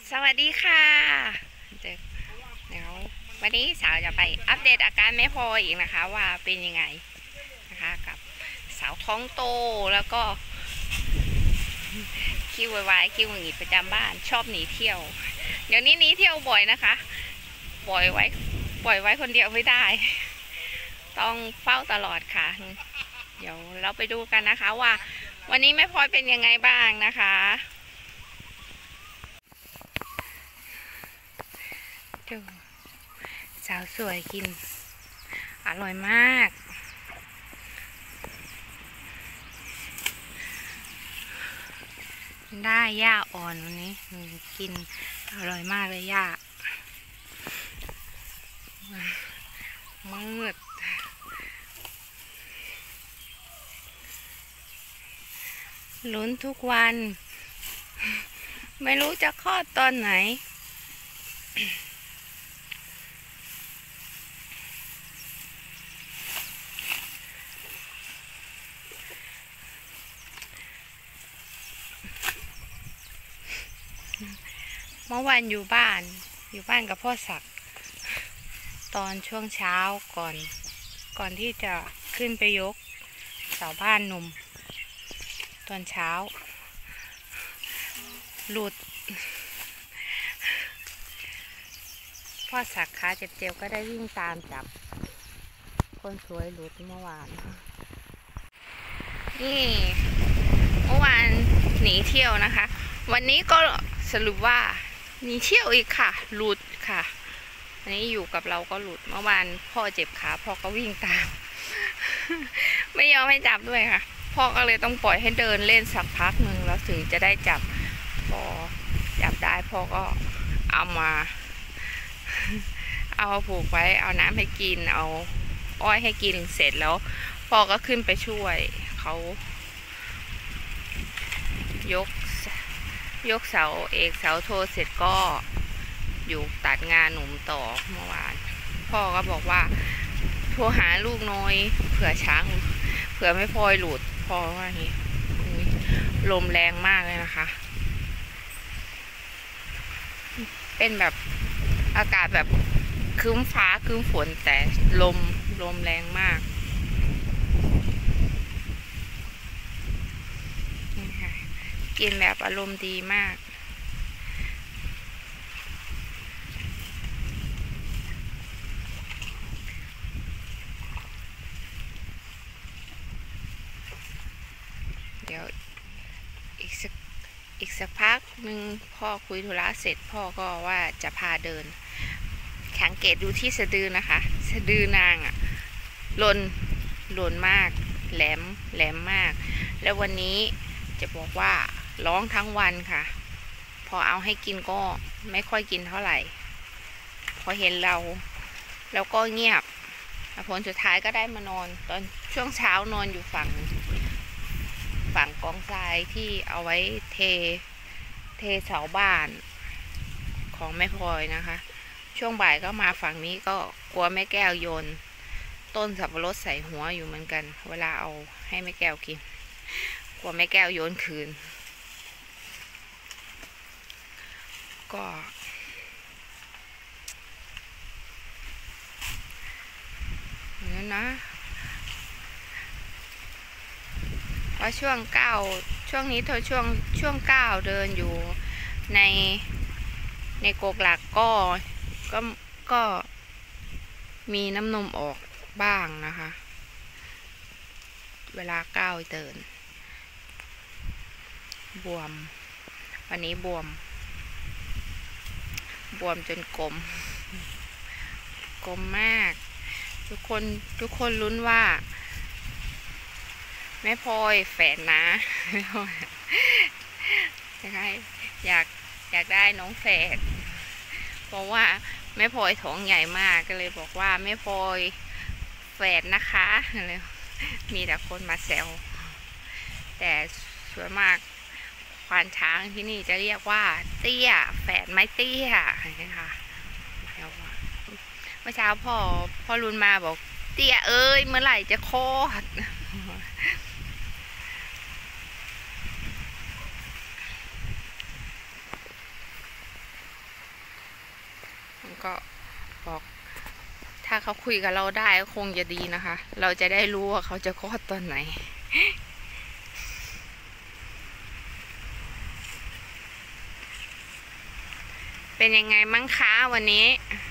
สวัสดีค่ะเดี๋ยววันนี้สาวจะไปอัปเดตอาการแม่พลอยอีกนะคะว่าเป็นยังไงนะคะกับสาวท้องโตแล้วก็คิววายคิวหงุดหงิดประจำบ้านชอบหนีเที่ยวเดี๋ยวนี้หนีเที่ยวบ่อยนะคะปล่อยไว้คนเดียวไม่ได้ต้องเฝ้าตลอดค่ะเดี๋ยวเราไปดูกันนะคะว่าวันนี้แม่พลอยเป็นยังไงบ้างนะคะดูสาวสวยกินอร่อยมากได้หญ้าอ่อนวันนี้กินอร่อยมากเลยหญ้ามืดลุ้นทุกวันไม่รู้จะคลอดตอนไหนเมื่อวานอยู่บ้านกับพ่อศักดิ์ตอนช่วงเช้าก่อนที่จะขึ้นไปยกเสาบ้านหนุ่มตอนเช้าหลุดพ่อศักดิ์ขาเจ็บๆก็ได้วิ่งตามจับคนสวยหลุดเมื่อวานนี่เมื่อวานหนีเที่ยวนะคะวันนี้ก็สรุปว่าหนีเที่ยวอีกค่ะหลุดค่ะวันนี้อยู่กับเราก็หลุดเมื่อวานพ่อเจ็บขาพ่อก็วิ่งตาม ไม่ยอมให้จับด้วยค่ะพ่อก็เลยต้องปล่อยให้เดินเล่นสักพักหนึ่งแล้วถึงจะได้จับพอจับได้พ่อก็เอามาผูกไว้เอาน้ำให้กินเอาอ้อยให้กินเสร็จแล้วพ่อก็ขึ้นไปช่วยเขายกเสาเอกเสาโทเสร็จก็อยู่ตัดงานหนุ่มต่อเมื่อวานพ่อก็บอกว่าโทรหาลูกน้อยเผื่อไม่พลอยหลุดพ่อว่าอย่างนี้ลมแรงมากเลยนะคะเป็นแบบอากาศแบบครึ้มฟ้าครึ้มฝนแต่ลมแรงมากนี่ค่ะกินแบบอารมณ์ดีมากเดี๋ยวอีกสักพักหนึ่งพ่อคุยธุระเสร็จพ่อก็ว่าจะพาเดินสังเกตดูที่สะดือนะคะสะดือนางอะหล่นมากแหลมมากแล้ววันนี้จะบอกว่าร้องทั้งวันค่ะพอเอาให้กินก็ไม่ค่อยกินเท่าไหร่พอเห็นเราแล้วก็เงียบผลสุดท้ายก็ได้มานอนตอนช่วงเช้านอนอยู่ฝั่งกองทรายที่เอาไว้เทเสาบ้านของแม่พลอยนะคะช่วงบ่ายก็มาฝั่งนี้ก็กลัวแม่แก้วโยนต้นสับปะรดใส่หัวอยู่เหมือนกันเวลาเอาให้แม่แก้วกินกลัวแม่แก้วโยนคืนก็นั่นนะว่าช่วงนี้เธอช่วง9เดินอยู่ในกกหลักก็มีน้ำนมออกบ้างนะคะเวลาเดินบวมวันนี้บวมจนกลมมากทุกคนลุ้นว่าแม่พลอยแฝดนะอยากได้น้องแฝดเพราะว่าแม่พลอยท้องใหญ่มากก็เลยบอกว่าแม่พลอยแฝดนะคะเลยมีแต่คนมาแซวแต่ส่วนมากควานช้างที่นี่จะเรียกว่าเตี้ยแฝดไม่เตี้ยนะคะเมื่อเช้าพ่อรุนมาบอกเตี้ยเอ้ยเมื่อไหร่จะคลอดก็บอกถ้าเขาคุยกับเราได้ก็คงจะดีนะคะ เราจะได้รู้ว่าเขาจะคลอดตอนไหน เป็นยังไงมั่งคะวันนี้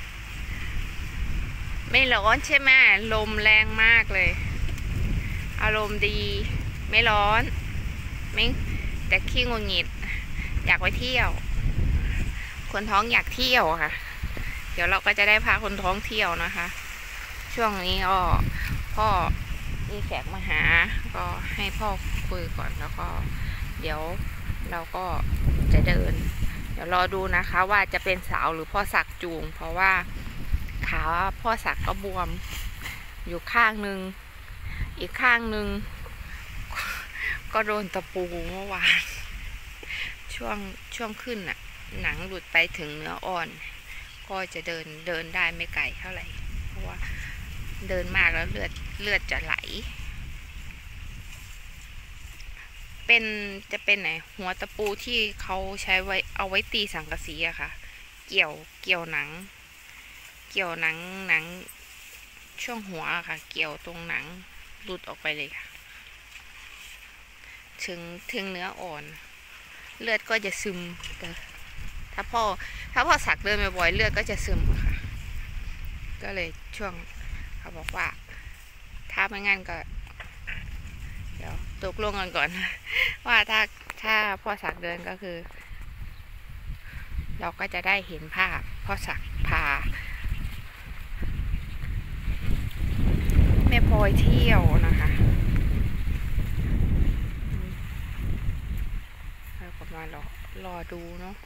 ไม่ร้อนใช่ไหมลมแรงมากเลย อารมณ์ดีไม่ร้อนไม่แต่ขี้งุนงิดอยากไปเที่ยวคนท้องอยากเที่ยวค่ะ เดี๋ยวเราก็จะได้พาคนท้องเที่ยวนะคะ ช่วงนี้ก็พ่อมีแขกมาหาก็ให้พ่อคุยก่อนแล้วก็เดี๋ยวเราก็จะเดิน เดี๋ยวรอดูนะคะว่าจะเป็นสาวหรือพ่อสักจูงเพราะว่าขาพ่อสักก็บวมอยู่ข้างนึงอีกข้างนึงก็โดนตะปูเมื่อวานช่วงขึ้นน่ะหนังหลุดไปถึงเนื้ออ่อนก็จะเดินได้ไม่ไกลเท่าไหร่เพราะว่าเดินมากแล้วเลือดจะไหลจะเป็นไหนหัวตะปูที่เขาใช้ไว้เอาไว้ตีสังกะสีอะค่ะเกี่ยวหนังช่วงหัวค่ะเกี่ยวตรงหนังหลุดออกไปเลยค่ะถึงเนื้ออ่อนเลือดก็จะซึมแต่ถ้าพ่อสักเดินบ่อยๆเลือดก็จะซึมค่ะก็เลยช่วงเขาบอกว่าถ้าไม่งั้นก็เดี๋ยวตกลงกันก่อนว่าถ้าพ่อสักเดินก็คือเราก็จะได้เห็นภาพพ่อสักพาแม่พลอยเที่ยวนะคะเราก็มารอดูเนาะ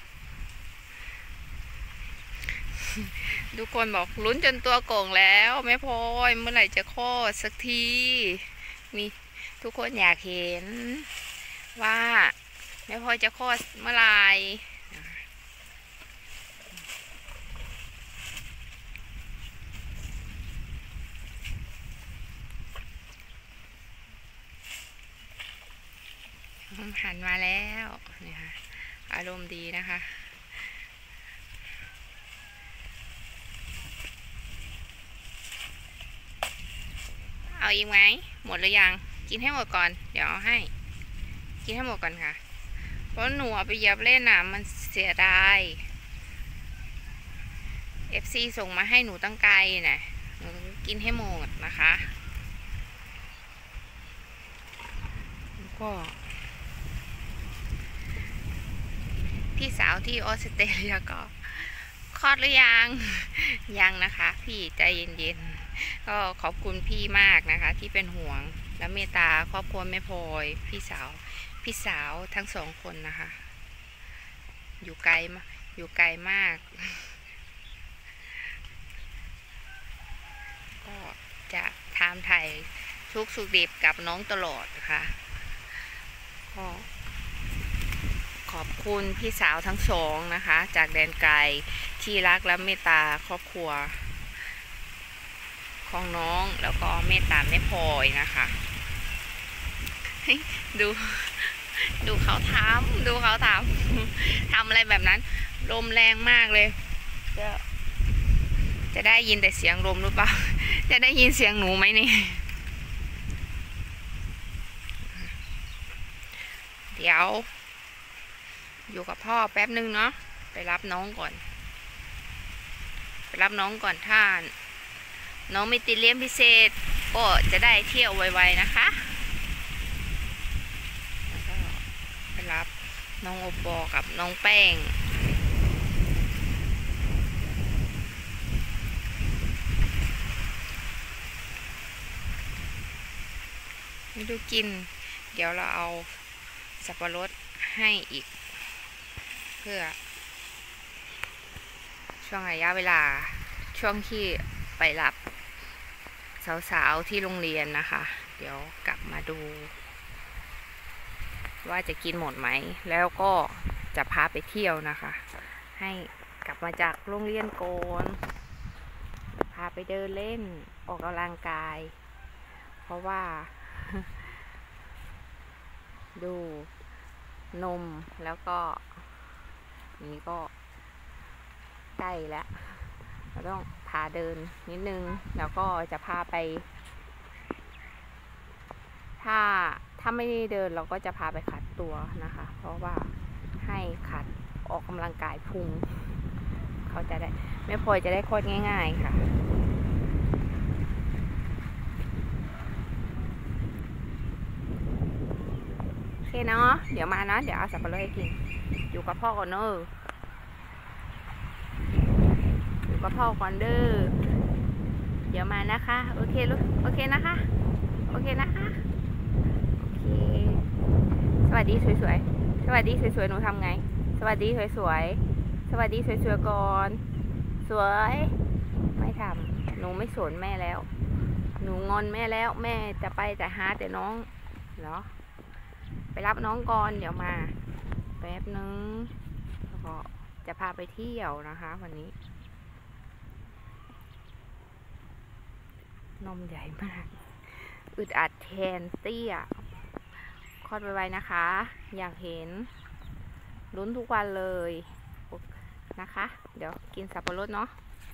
ทุกคนบอกลุ้นจนตัวโก่งแล้วแม่พลอยเมื่อไหร่จะคลอดสักทีมีทุกคนอยากเห็นว่าแม่พลอยจะคลอดเมื่อไหร่หันมาแล้วนี่ค่ะอารมณ์ดีนะคะเอาอีกไหมหมดหรือยังกินให้หมดก่อนเดี๋ยวเอาให้กินให้หมดก่อนค่ะเพราะหนูเอาไปเหยียบเล่นน่ะมันเสียดาย FC ส่งมาให้หนูตั้งไกลน่ะหนูกินให้หมดนะคะก็พี่สาวที่ออสเตรเลียก็คลอดหรือยังยังนะคะพี่ใจเย็นๆก็ขอบคุณพี่มากนะคะที่เป็นห่วงและเมตตาครอบครัวแม่พลอยพี่สาวทั้งสองคนนะคะอยู่ไกลมากก็จะถามไทยทุกสุขดิบกับน้องตลอดนะคะก็ขอบคุณพี่สาวทั้งสองนะคะจากแดนไกลที่รักและเมตตาครอบครัวของน้องแล้วก็เมตตาแม่พลอยนะคะดูเขาทำอะไรแบบนั้นลมแรงมากเลยจะได้ยินแต่เสียงลมหรือเปล่าจะได้ยินเสียงหนูไหมนี่เดี๋ยวอยู่กับพ่อแป๊บนึงเนาะไปรับน้องก่อนถ้าน้องไม่ติดเลี้ยงพิเศษก็จะได้เที่ยวไวๆนะคะแล้วก็ไปรับน้องโอปอกับน้องแป้งไม่ดูกินเดี๋ยวเราเอาสับปะรดให้อีกเพื่อช่วงระยะเวลาช่วงที่ไปรับสาวๆที่โรงเรียนนะคะเดี๋ยวกลับมาดูว่าจะกินหมดไหมแล้วก็จะพาไปเที่ยวนะคะให้กลับมาจากโรงเรียนโกนพาไปเดินเล่นออกกำลังกายเพราะว่าดูนมแล้วก็นี่ก็ใกล้แล้วเราต้องพาเดินนิดนึงแล้วก็จะพาไปถ้าไม่ได้เดินเราก็จะพาไปขัดตัวนะคะเพราะว่าให้ขัดออกกำลังกายพุงเขาจะได้ไม่พลอยจะได้คลอดง่ายๆค่ะโอเคเนาะเดี๋ยวมานะเดี๋ยวเอาสับปะรดให้กินอยู่กับพ่อก่อนเนอะอยู่กับพ่อก่อนเด้อเดี๋ยวมานะคะโอเคลูกโอเคนะคะโอเคนะคะโอเคสวัสดีสวยๆสวัสดีสวยๆหนูทำไงสวัสดีสวยๆสวัสดีสวยๆก่อนสวยไม่ทำหนูไม่สนแม่แล้วหนูงอนแม่แล้วแม่จะไปแต่หาแต่น้องเหรอไปรับน้องก่อนเดี๋ยวมาแป๊บนึงแล้วก็จะพาไปเที่ยวนะคะวันนี้นมใหญ่มากอึดอัดแทนเตี้ยคลอดไวๆนะคะอยากเห็นลุ้นทุกวันเลยนะคะเดี๋ยวกินสับปะรดเนาะ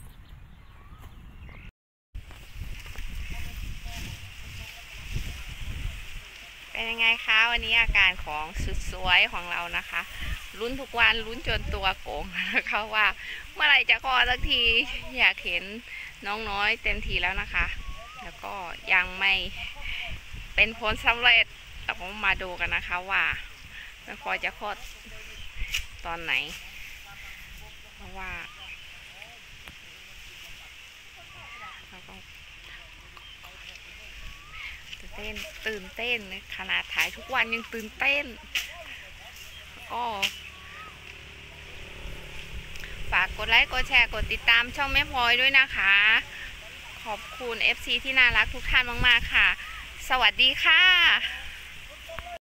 เป็นยังไงคะวันนี้อาการของสุดสวยของเรานะคะลุ้นทุกวันลุ้นจนตัวโกงนะคะว่าเมื่อไหร่จะคลอดสักทีอยากเห็นน้องน้อยเต็มทีแล้วนะคะแล้วก็ยังไม่เป็นผลสำเร็จเราก็มาดูกันนะคะว่าแม่พลอยจะคลอดตอนไหนเพราะว่าเราก็ตื่นเต้นขนาดถ่ายทุกวันยังตื่นเต้นก็ฝากกดไลค์กดแชร์กดติดตามช่องแม่พลอยด้วยนะคะขอบคุณ FC ที่น่ารักทุกท่านมากๆค่ะสวัสดีค่ะ